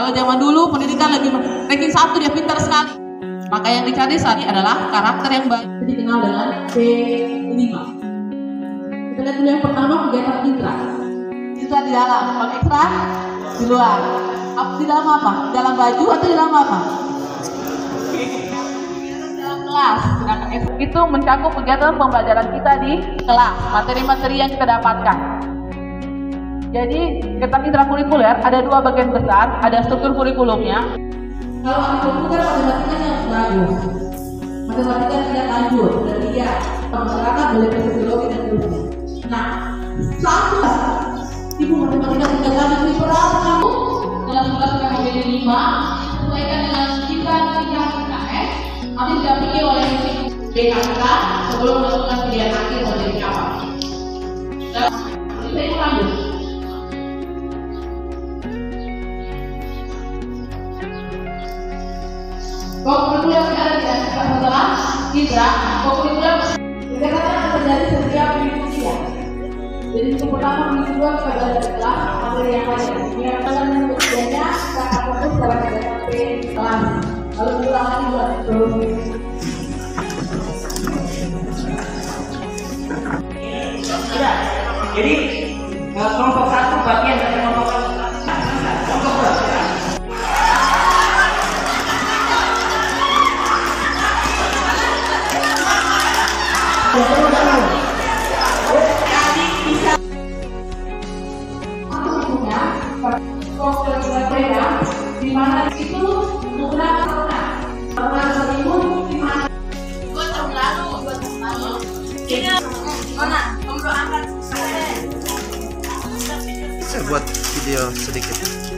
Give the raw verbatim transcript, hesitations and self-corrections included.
Kalau zaman dulu pendidikan lebih ranking satu, dia pintar sekali. Maka yang dicari saat ini adalah karakter yang baik, dikenal dengan P lima. Kita lihat dulu yang pertama, kegiatan intra. Intra di dalam, kalau ekstra di luar. Di dalam apa? Di dalam baju atau di dalam apa? Di dalam kelas. Sedangkan ekstra itu mencakup kegiatan pembelajaran kita di kelas, materi-materi yang kita dapatkan. Jadi kegiatan intrakurikuler ada dua bagian besar, ada struktur kurikulumnya. Kalau ada komputer, matematikanya harus bagus. Matematika tidak lanjut, dan tiga masyarakat boleh sosiologi dan seterusnya. Nah, satu ibu matematika tidak lanjut di berat kamu dalam tugas yang menjadi lima sesuaikan dengan kita kita kita eh nanti didampingi oleh B K K sebelum melakukan pilihan akhir menjadi apa. Dan kita lanjut. Kokurikuler yang ada di atas setelah kita kokurikuler dikatakan akan terjadi setiap minggu siang. Jadi minggu pertama, minggu kedua kita belajar di kelas materi yang lain. Yang pertama dan ketiganya kita akan fokus pada kegiatan kelas. Lalu kita lagi buat terus. Ya, jadi kelompok satu bagian dari kelompok satu. Kelompok dua. Di mana itu menggunakan pernah pernah seribu di mana dua tahun lalu dua tahun lalu ini mana kamu doakan Saya buat video sedikit.